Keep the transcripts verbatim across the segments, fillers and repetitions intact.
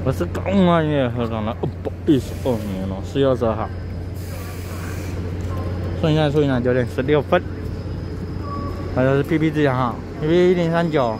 我是公安业河港的哦，不好意思，哦年哦，四月二十二号。现在处于九点十六分。还有是 P P 自强号 ，P P 一零三九。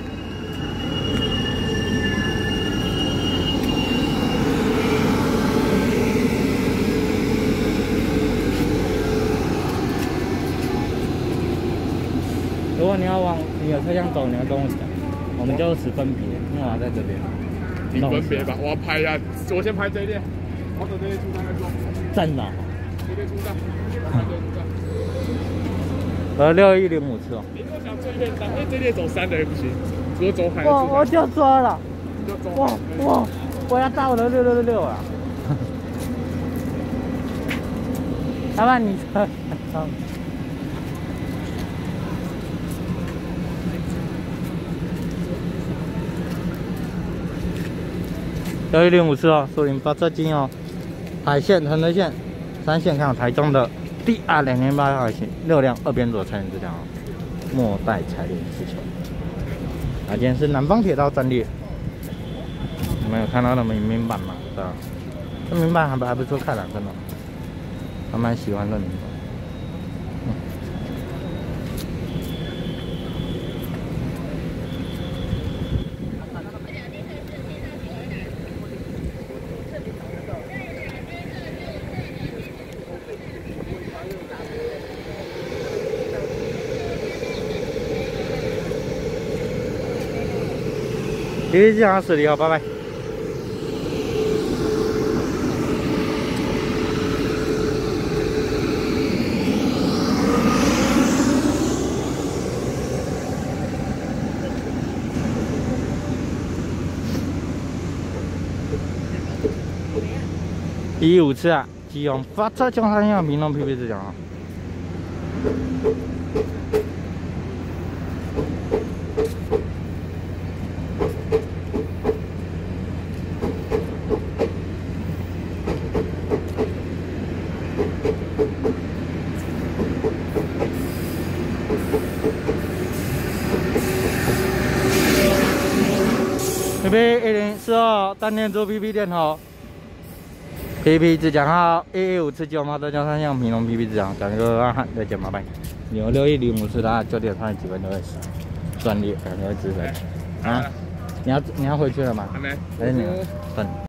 如果你要往你的车厢走，你要跟我讲，我们就此分别，因为我在这边。 你分别吧，我要拍呀、啊，我先拍这一列，我等这一列出站再说。 站哪？ 这列出站，这列出站。 呃，六一零五次哦。 你如果想这一列单，哎，这一列走三的也不行，只有走海。 我我就说了， 就走哇哇，我要到我的六六六六啊！老板，你车。六一零五次哦，树林发车金哦，海线、承德线、三线，看有台中的 D R 两零八号型六辆二边左彩铃之条，末代彩铃气球。啊，今天是南方铁道战列，你们有看到那明明版吗？对吧？这明版还不还不错看了，真的，还蛮喜欢这明版。嗯 P P 机场驶离好，拜拜。一五次啊，基隆发车江山向屏东 P P 机场啊。 P P 一零四二单电珠 P P 电头 ，P P 自强号一一五次九马德江三向屏东 P P 自强，讲个阿汉再见麻烦。有六一零五次的九点三十几分就会死，专列可能会直飞。啊，你要你要回去了吗？ 还没， 还是你等？